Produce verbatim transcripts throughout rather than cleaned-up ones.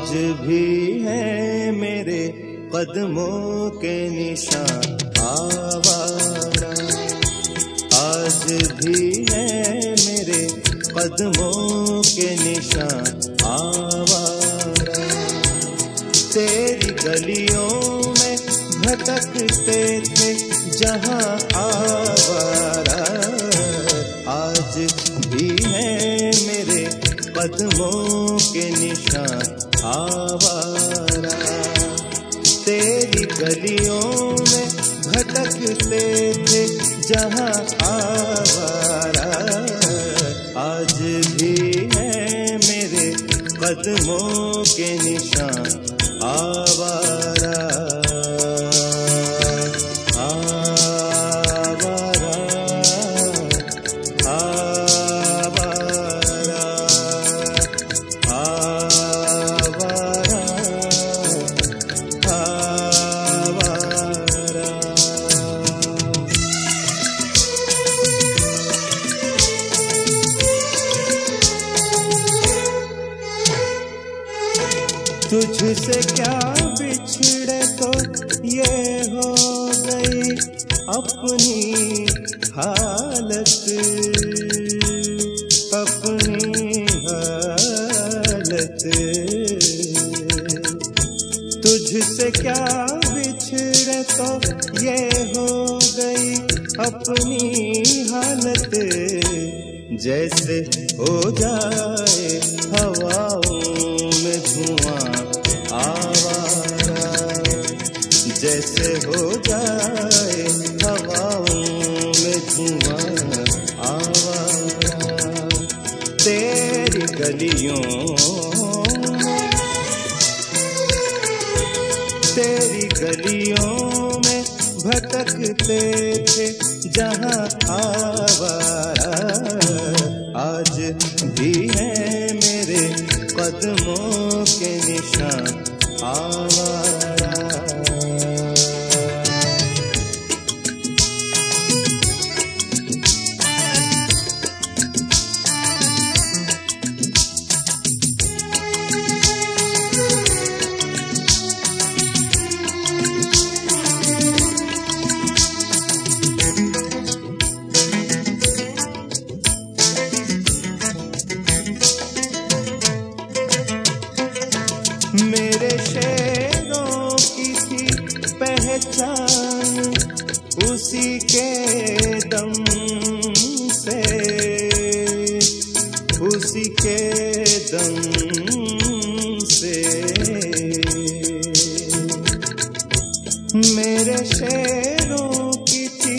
भी है मेरे कदमों के निशान आवारा, आज भी है मेरे कदमों के निशान आवारा। तेरी गलियों में भटकते थे जहां आवारा, आज भी है मेरे कदमों के निशान आवारा। तेरी गलियों में भटकते थे जहां आवारा, आज भी है मेरे कदमों के निशान आवारा। तुझसे क्या बिछड़े तो ये हो गई अपनी हालत, अपनी हालत। तुझसे क्या बिछड़े तो ये हो गई अपनी हालत, जैसे हो जाए हवाओं में धुआं आवारा, जैसे हो जाए हवाओं में धुआं आवारा। तेरी गलियों तेरी गलियों में भटकते थे जहां आवारा, आज भी है मेरे कदमों के निशान आवारा। मेरे शेरों की थी पहचान उसी के दम से, उसी के दम से। मेरे शेरों की थी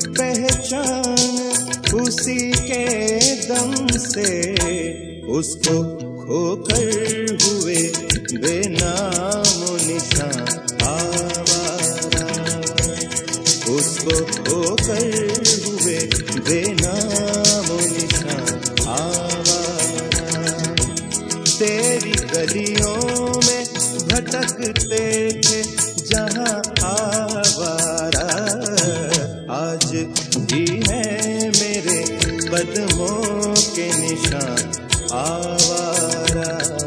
पहचान उसी के दम से, उसको खोकर हुए बेनामो निशान आवारा, उसको खोकर हुए बेनामो निशान आवारा। तेरी गलियों में भटकते थे जहां आवारा, आज भी है मेरे कदमों के निशान आवारा।